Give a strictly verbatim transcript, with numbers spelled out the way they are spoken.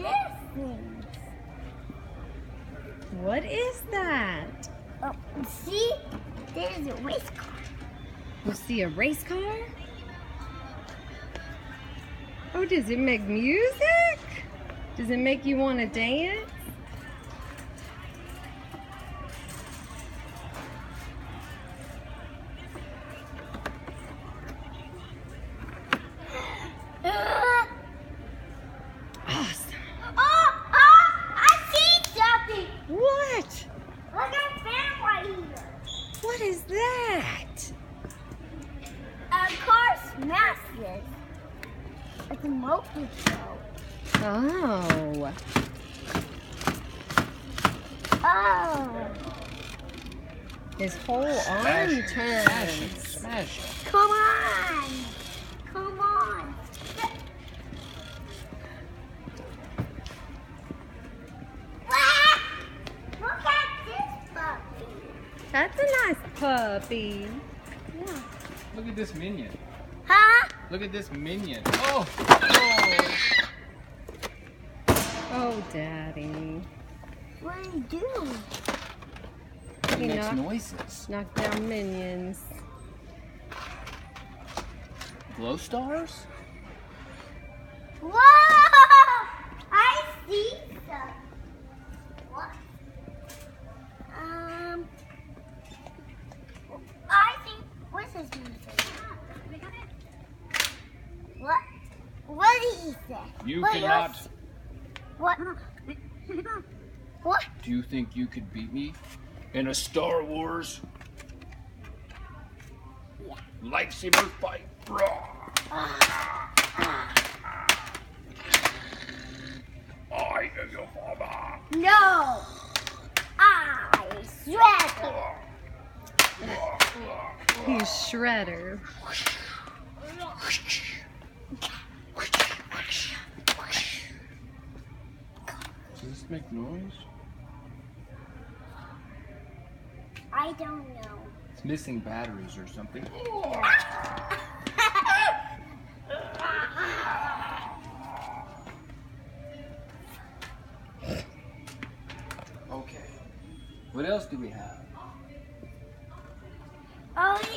this thing? What is that? Oh, see? There's a race car. You see a race car? Oh, does it make music? Does it make you want to dance? Awesome. Oh, oh, I see something. What? Look at that right here. What is that? A car smashes. It's a motor show. Oh. Oh. His whole arm Smash it, turns. Smash it. Smash it. Come on. Come on. Ah! Look at this puppy. That's a nice puppy. Yeah. Look at this minion. Huh? Look at this minion. Oh! Oh! Oh, Daddy. What do you do? He He makes knocked- noises. Knock down minions. Glow stars? Whoa! I see some. What? Um. I think. What's his name? What? What did he say? You What cannot. else? What? What? Do you think you could beat me in a Star Wars Yeah. lightsaber fight? I am your father. No. I shred. He's Shredder. Does this make noise? I don't know. It's missing batteries or something. Okay. What else do we have? Oh